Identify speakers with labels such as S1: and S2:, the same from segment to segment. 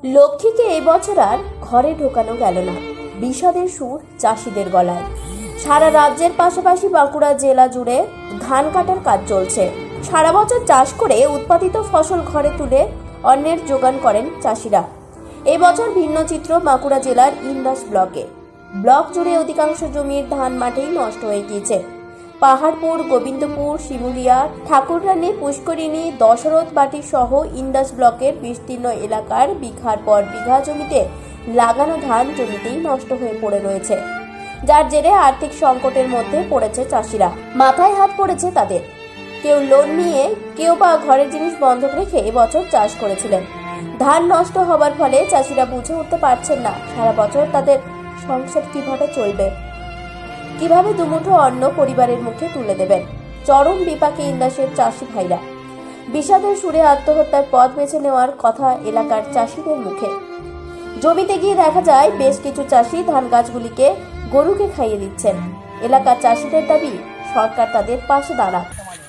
S1: লক্ষ্মীকে এবছর আর ঘরে ঢোকানো গেল না, বিষাদের সুর চাষিদের গলায়। সারা রাজ্যের পাশাপাশি বাঁকুড়া জেলা জুড়ে ধান কাটার কাজ চলছে। সারা বছর চাষ করে উৎপাদিত ফসল ঘরে তুলে অন্যের যোগান করেন চাষিরা। এবছর ভিন্ন চিত্র বাঁকুড়া জেলার ইন্দাস ব্লকে। ব্লক জুড়ে অধিকাংশ জমির ধান মাঠেই নষ্ট হয়ে গিয়েছে। পাহাড়পুর, গোবিন্দপুর, শিমুলিয়া, ঠাকুররানী, পুষ্করিণী, দশরথ বাটি সহ ইন্দাস ব্লকের বিস্তীর্ণ এলাকার বিঘার পর বিঘা জমিতে লাগানো ধান জমিতেই নষ্ট হয়ে পড়ে রয়েছে, যার জেরে আর্থিক সংকটের মধ্যে পড়েছে চাষিরা। মাথায় হাত পড়েছে তাদের। কেউ লোন নিয়ে, কেউ বা ঘরের জিনিস বন্ধক রেখে এবছর চাষ করেছিলেন। ধান নষ্ট হবার ফলে চাষিরা বুঝে উঠতে পারছেন না সারা বছর তাদের সংসার কিভাবে চলবে, কিভাবে দুমুঠো অন্ন পরিবারের মুখে তুলে দেবেন। চরম বিপাকে ইন্দাসের চাষি ভাইরা। বিষাদের সুরে আত্মহত্যার পথ বেছে নেওয়ার কথা এলাকার চাষিদের মুখে। জমিতে গিয়ে দেখা যায় বেশ কিছু চাষি ধান গাছগুলিকে গরুকে খাইয়ে দিচ্ছেন। এলাকার চাষিদের দাবি সরকার তাদের পাশে দাঁড়াক।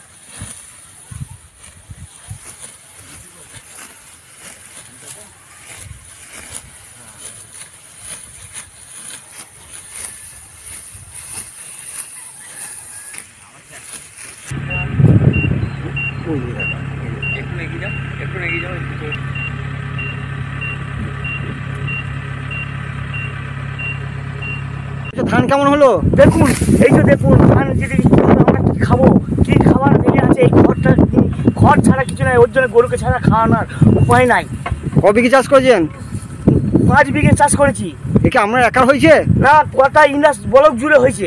S2: ধান কেমন হলো দেখুন, এই যে দেখুন ধান যদি আমরা কি খাবো, কি খাবার ভেঙে আছে। এই খড় ছাড়া কিছু নাই, ওর জন্য গরুকে ছাড়া খাওয়ানোর উপায় নাই।
S3: ক বিঘে চাষ করেছেন?
S2: 5 বিঘে চাষ করেছি।
S3: একে আমরা একা হয়েছে
S2: না, গোটা ইন্দাস ব্লক জুড়ে হয়েছে।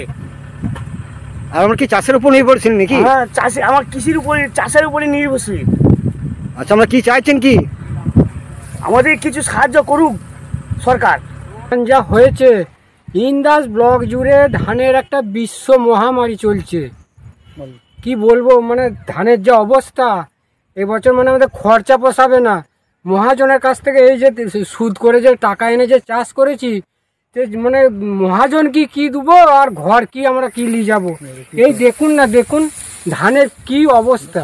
S3: আর আমরা কি চাষের উপর নির্ভরশীল নাকি?
S2: হ্যাঁ, চাষে আমার কৃষির উপরে, চাষের উপরে নির্ভরশীল।
S3: আচ্ছা, আমরা কি চাইছেন কি?
S2: আমাদের কিছু সাহায্য করুক সরকার।
S4: যা হয়েছে, ইন্দাস ব্লক জুড়ে ধানের একটা বিশ্ব মহামারী চলছে। কি বলবো, মানে ধানের যে অবস্থা, এবছর মানে আমাদের খরচা পোষাবে না। মহাজনের কাছ থেকে এই যে সুদ করে যে টাকা এনে যে চাষ করেছি, মানে মহাজন কি দেবো আর ঘর কি আমরা কি নিয়ে যাবো? এই দেখুন না, দেখুন ধানের কি অবস্থা,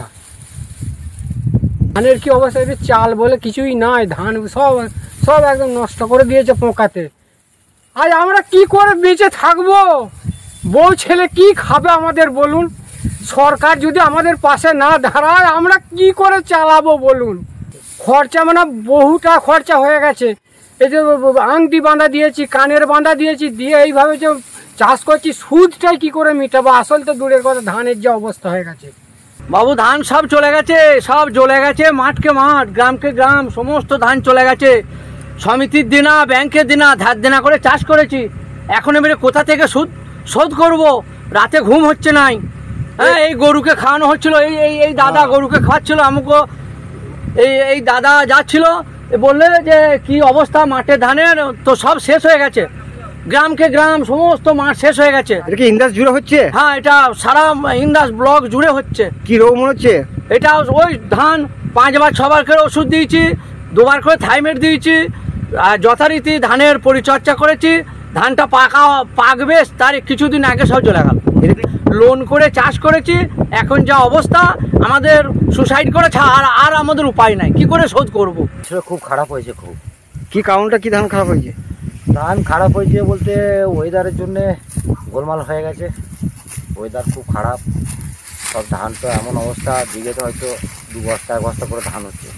S4: ধানের কি অবস্থা। চাল বলে কিছুই নাই, ধান সব একদম নষ্ট করে দিয়েছে পোকাতে। আজ আমরা কি করে বেঁচে থাকবো? বউ ছেলে কি খাবে আমাদের বলুন? সরকার যদি আমাদের পাশে না দাঁড়ায়, আমরা কি করে চালাবো বলুন? খরচা মানে বহুটা খরচা হয়ে গেছে। এই যে আংটি বাঁধা দিয়েছি, কানের বাঁধা দিয়েছি, দিয়ে এইভাবে যে চাষ করছি, সুদটাই কি করে মিটাবো? আসল তো দূরের কথা, ধানের যে অবস্থা হয়ে গেছে।
S5: বাবু, ধান সব চলে গেছে, সব জ্বলে গেছে, মাঠকে মাঠ, গ্রামকে গ্রাম, সমস্ত ধান চলে গেছে। সমিতির দিনা, ব্যাংকের দিনা, ধার দেনা করে চাষ করেছি। এখন এবারে কোথা থেকে শোধ করব? রাতে ঘুম হচ্ছে নাই। হ্যাঁ, এই গরুকে খাওয়ানো হচ্ছিল, এই দাদা গরুকে খাওয়াচ্ছিল। আমাকে এই দাদা যাচ্ছিল, বললে যে কি অবস্থা মাঠে ধানের, তো সব শেষ হয়ে গেছে। গ্রামকে গ্রাম, সমস্ত মাঠ শেষ হয়ে গেছে।
S3: এটা কি ইন্দাস জুড়ে হচ্ছে?
S5: হ্যাঁ, এটা সারা ইন্দাস ব্লক জুড়ে হচ্ছে।
S3: কি রোগ মনে হচ্ছে?
S5: এটা ওই ধান 5 বার 6 বার করে ওষুধ দিয়েছি, 2 বার করে থাইমেট দিয়েছি, আর যথারীতি ধানের পরিচর্যা করেছি। ধানটা পাকবে তার কিছুদিন আগে সব চলে গেল। লোন করে চাষ করেছি, এখন যা অবস্থা আমাদের সুসাইড করেছে। আর আমাদের উপায় নাই, কি করে শোধ করব?
S6: খুব খারাপ হয়েছে। খুব
S3: কি কারণটা কি ধান খারাপ হয়েছে?
S6: ধান খারাপ হয়েছে বলতে ওয়েদারের জন্য গোলমাল হয়ে গেছে। ওয়েদার খুব খারাপ, সব ধান তো এমন অবস্থা, বিঘেতে হয়তো 2 বস্তা 1 বস্তা করে ধান হচ্ছে।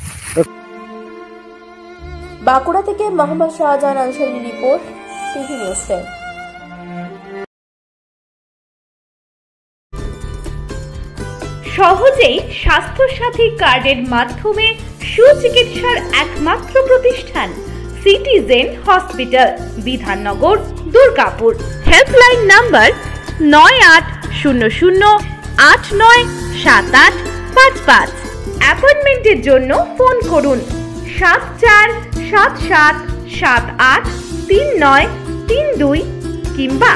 S1: বাঁকুড়া থেকে Mohammad Shahjahan Ansari report, TV news 10।
S7: সহজেই স্বাস্থ্যসাথী কার্ডের মাধ্যমে সুচিকিৎসার একমাত্র প্রতিষ্ঠান citizen hospital, Bidhannagar, Durgapur. Helpline number 9800897855। অ্যাপয়েন্টমেন্টের জন্য ফোন করুন 7477783932 কিংবা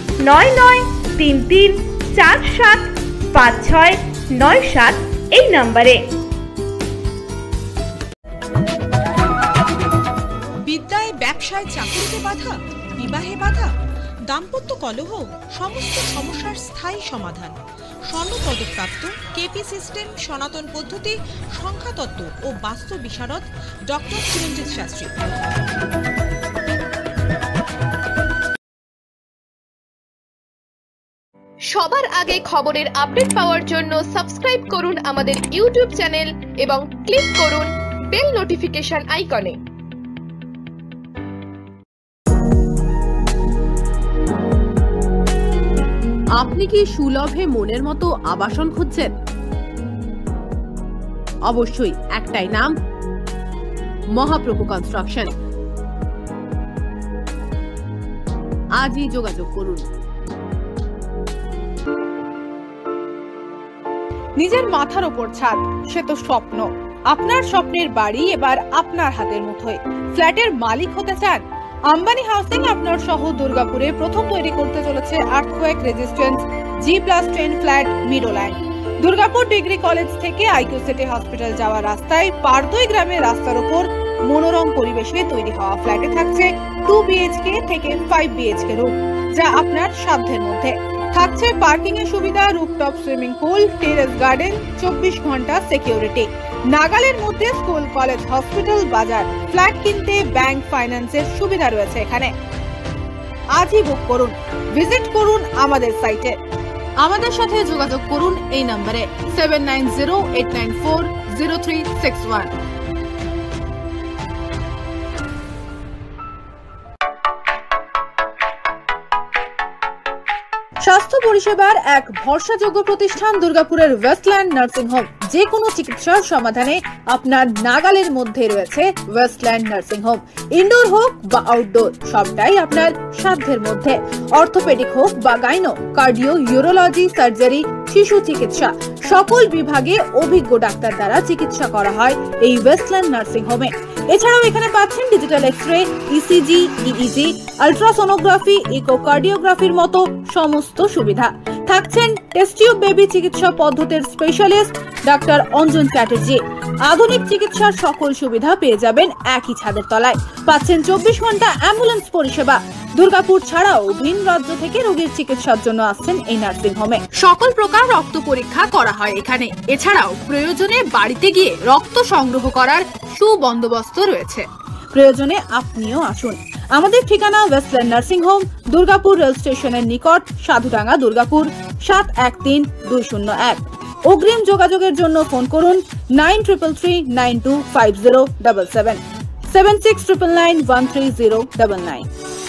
S7: 9933475697 এই নম্বরে।
S8: বিদ্যায়, ব্যবসায়, চাকরিতে বাধা, বিবাহে বাধা, দাম্পত্য কলহ, সমস্ত সমস্যার স্থায়ী সমাধান। স্বর্ণ পদকপ্রাপ্ত কেপি সিস্টেম, সনাতন পদ্ধতি, সংখ্যাতত্ত্ব ও বাস্তু বিশারদ ডক্টর চিরঞ্জিত শাস্ত্রী।
S9: সবার আগে খবরের আপডেট পাওয়ার জন্য সাবস্ক্রাইব করুন আমাদের ইউটিউব চ্যানেল এবং ক্লিক করুন বেল নোটিফিকেশন আইকনে।
S10: আপনি কি সুলভে মনের মতো আবাসন খুঁজছেন? অবশ্যই একটাই নাম, মহাপ্রভু কনস্ট্রাকশন। আজই যোগাযোগ করুন।
S11: নিজের মাথার ওপর ছাদ, সে তো স্বপ্ন। আপনার স্বপ্নের বাড়ি এবার আপনার হাতের মুঠোয়। ফ্ল্যাটের মালিক হতে চান? আম্বানি হাউসিং আপনার সহ দুর্গাপুরে প্রথম তৈরি করতে চলেছে earthquake resistance G+10 flat Meadowland. Durgapur degree college থেকে আইকিউ সিটি হসপিটাল যাওয়ার রাস্তায় পারদই গ্রামের রাস্তার উপর মনোরম পরিবেশে তৈরি হওয়া ফ্ল্যাটে থাকছে 2 BHK থেকে 5 BHK রুম, যা আপনার সাধ্যের মধ্যে। থাকছে পার্কিং এর সুবিধা, rooftop swimming pool, terrace garden, 24 ঘন্টা সিকিউরিটি। নাগালের মধ্যে স্কুল, কলেজ, হসপিটাল, বাজার। ফ্ল্যাট কিনতে ব্যাংক ফাইন্যান্সের সুবিধা রয়েছে এখানে। আজই বুক করুন, ভিজিট করুন আমাদের সাইটে।
S10: আমাদের সাথে যোগাযোগ করুন এই নম্বরে 7908940361।
S11: স্বাস্থ্য পরিষেবার এক ভরসাযোগ্য প্রতিষ্ঠান দুর্গাপুরের ওয়েস্টল্যান্ড নার্সিং হোম। যে কোনো চিকিৎসার সমাধানে আপনার নাগালের মধ্যে রয়েছে ওয়েস্টল্যান্ড নার্সিং হোম। ইনডোর হোক বা আউটডোর, সবটাই আপনার সাধ্যের মধ্যে। অর্থোপেডিক হোক বা গাইনো, কার্ডিও, ইউরোলজি, সার্জারি, শিশু চিকিৎসা, সকল বিভাগে অভিজ্ঞ ডাক্তার দ্বারা চিকিৎসা করা হয় এই ওয়েস্টল্যান্ড নার্সিং হোমে। এছাড়াও এখানে পাচ্ছেন digital X-ray, ECG, EEG, ultrasonography, ইকোকার্ডিওগ্রাফির মতো সমস্ত সুবিধা। থাকছেন টেস্ট টিউব বেবি চিকিৎসা পদ্ধতির স্পেশালিস্ট ডাক্তার অঞ্জন চ্যাটার্জি। আধুনিক চিকিৎসার সকল সুবিধা পেয়ে যাবেন একই ছাদের তলায়। পাচ্ছেন 24 ঘন্টা অ্যাম্বুলেন্স পরিষেবা। দুর্গাপুর ছাড়াও ভিন রাজ্য থেকে রোগীর চিকিৎসার জন্য আসছেন এই নার্সিং হোমে।
S10: সকল প্রকার রক্ত পরীক্ষা করা হয় এখানে। এছাড়াও প্রয়োজনে বাড়িতে গিয়ে রক্ত সংগ্রহ করার সুবন্দোবস্ত রয়েছে।
S11: প্রয়োজনে আপনিও আসুন। আমাদের ঠিকানা Westland nursing home, Durgapur rail স্টেশনের নিকট, সাধুডাঙ্গা, দুর্গাপুর 713201। অগ্রিম যোগাযোগের জন্য ফোন করুন 9333925077, 7699913099।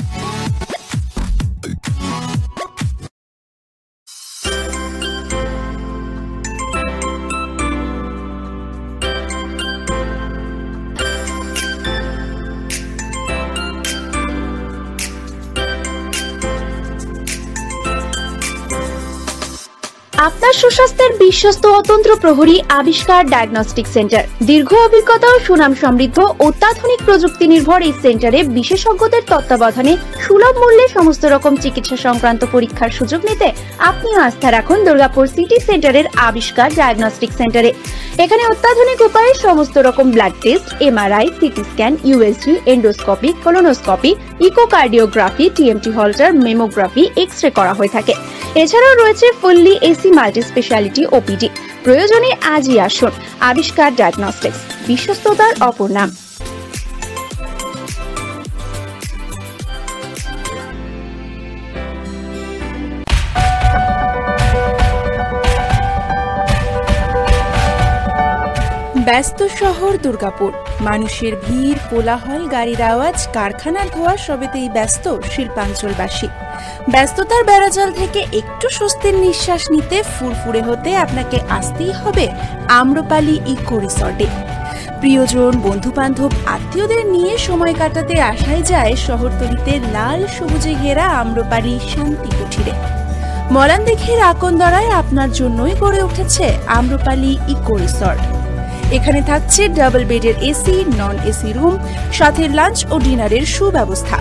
S12: আপনার সুস্বাস্থ্যের বিশ্বস্ত অতন্ত্র প্রহরী আবিষ্কার ডায়াগনস্টিক সেন্টার। দীর্ঘ অভিজ্ঞতা ও সুনাম সমৃদ্ধ অত্যাধুনিক প্রযুক্তি নির্ভর এই সেন্টারে বিশেষজ্ঞদের তত্ত্বাবধানে সুলভ মূল্যে সমস্ত রকম চিকিৎসা সংক্রান্ত পরীক্ষার সুযোগ নিতে আপনিও আস্থা রাখুন দুর্গাপুর সিটি সেন্টারের আবিষ্কার ডায়াগনস্টিক সেন্টারে। এখানে অত্যাধুনিক উপায়ে সমস্ত রকম blood test, MRI, CT scan, USG, endoscopy, colonoscopy, echocardiography, TMT Holter, mammography, X-ray করা হয়ে থাকে। এছাড়াও রয়েছে fully AC multi speciality OPD. প্রয়োজনে আজই আসুন। আবিষ্কার ডায়াগনস্টিক্স, বিশ্বস্ততার অপর নাম।
S13: ব্যস্ত শহর দুর্গাপুর, মানুষের ভিড়, কোলাহল, গাড়ির আওয়াজ, কারখানার ধোঁয়া, সবেতেই ব্যস্ত শিল্পাঞ্চলবাসী। ব্যস্ততার বেড়াজাল থেকে একটু স্বস্তির নিঃশ্বাস নিতে, ফুরফুরে হতে আপনাকে আসতেই হবে আম্রপালি ইকো রিসর্টে। প্রিয়জন, বন্ধু বান্ধব, আত্মীয়দের নিয়ে সময় কাটাতে আসাই যায় শহরতলিতে লাল সবুজে ঘেরা আম্রপালি শান্তি কুঠিরে। মলানদিঘির আকন্দরায় আপনার জন্যই গড়ে উঠেছে আম্রপালি ইকো রিসর্ট। এখানে থাকছে ডাবল বেডের এসি, নন এসি রুম, সাথে লাঞ্চ ও ডিনারের সুব্যবস্থা।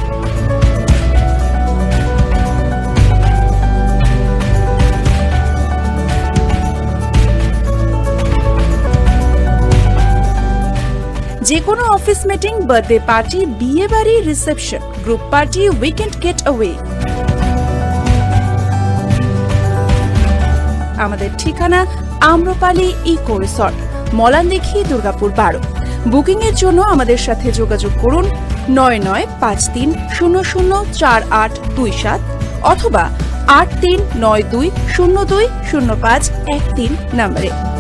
S13: যে কোনো অফিস মিটিং, বার্থডে পার্টি, বিয়ে বাড়ি, reception, group party, weekend getaway, আমাদের ঠিকানা Amrapali eco resort, Malandighi, Durgapur 12। Booking এর জন্য আমাদের সাথে যোগাযোগ করুন 9953004827 অথবা 8392020513 নম্বরে।